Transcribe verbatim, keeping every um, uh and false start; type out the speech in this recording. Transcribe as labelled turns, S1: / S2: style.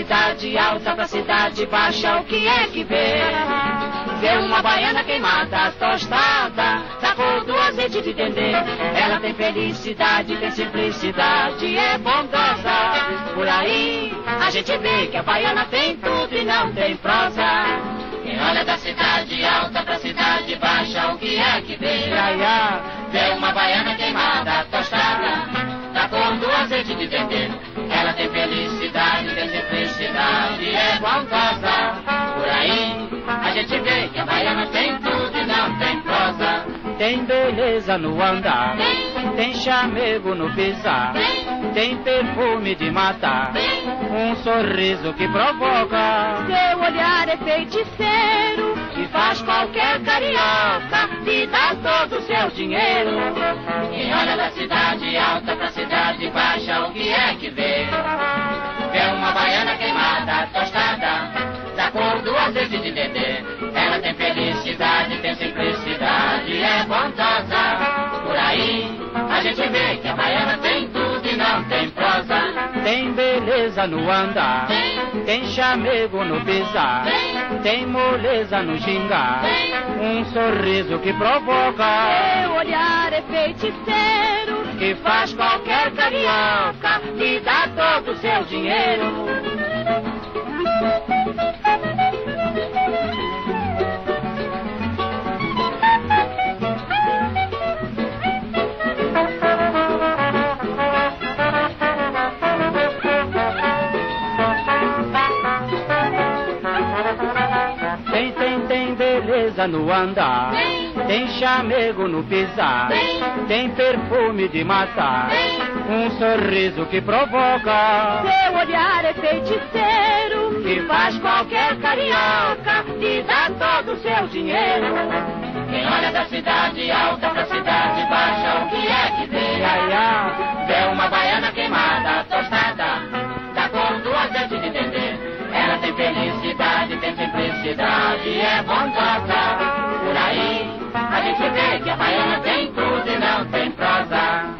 S1: cidade alta pra cidade baixa, o que é que vê? Vê uma baiana queimada, tostada, da cor do azeite de dendê. Ela tem felicidade, tem simplicidade, é bondosa. Por aí a gente vê que a baiana tem tudo e não tem prosa. Quem olha da cidade alta pra cidade baixa, o que é que vê? Vê uma baiana queimada, tostada, da cor do azeite de dendê. Ela tem felicidade, tem simplicidade, é bondosa. Por aí a gente vê que a baiana tem tudo e não tem prosa.
S2: Tem beleza no andar,
S1: Tem,
S2: tem chamego no pisar,
S1: tem,
S2: tem perfume de matar,
S1: tem.
S2: um sorriso que provoca.
S1: Seu olhar é feiticeiro, que faz qualquer carioca lhe dar todo o seu dinheiro. Quem olha da cidade alta pra cidade baixa, o que é que vê? Vê uma baiana queimada, tostada, da cor do azeite de dendê. Ela tem felicidade, tem simplicidade, é bondosa. Por aí a gente vê que a baiana tem tudo e não tem prosa.
S2: Tem beleza no andar,
S1: Tem,
S2: tem chamego no pisar,
S1: tem,
S2: tem moleza no gingar,
S1: tem.
S2: um sorriso que provoca.
S1: Seu olhar é feiticeiro,
S2: Que faz
S1: qualquer carioca lhe dá todo o seu dinheiro.
S2: Tem, tem, tem beleza no andar,
S1: Tem,
S2: tem chamego no pisar,
S1: tem,
S2: tem perfume de matar,
S1: tem.
S2: um sorriso que provoca.
S1: Seu olhar é feiticeiro,
S2: Que
S1: faz qualquer carioca lhe dá todo o seu dinheiro. Quem olha da cidade alta pra cidade baixa, o que é que vê?
S2: Iaiá,
S1: Vê uma baiana queimada, tostada, da cor do azeite de dendê. Ela tem felicidade, tem simplicidade, é bondosa. Por aí a gente vê que a baiana tem tudo e não tem prosa.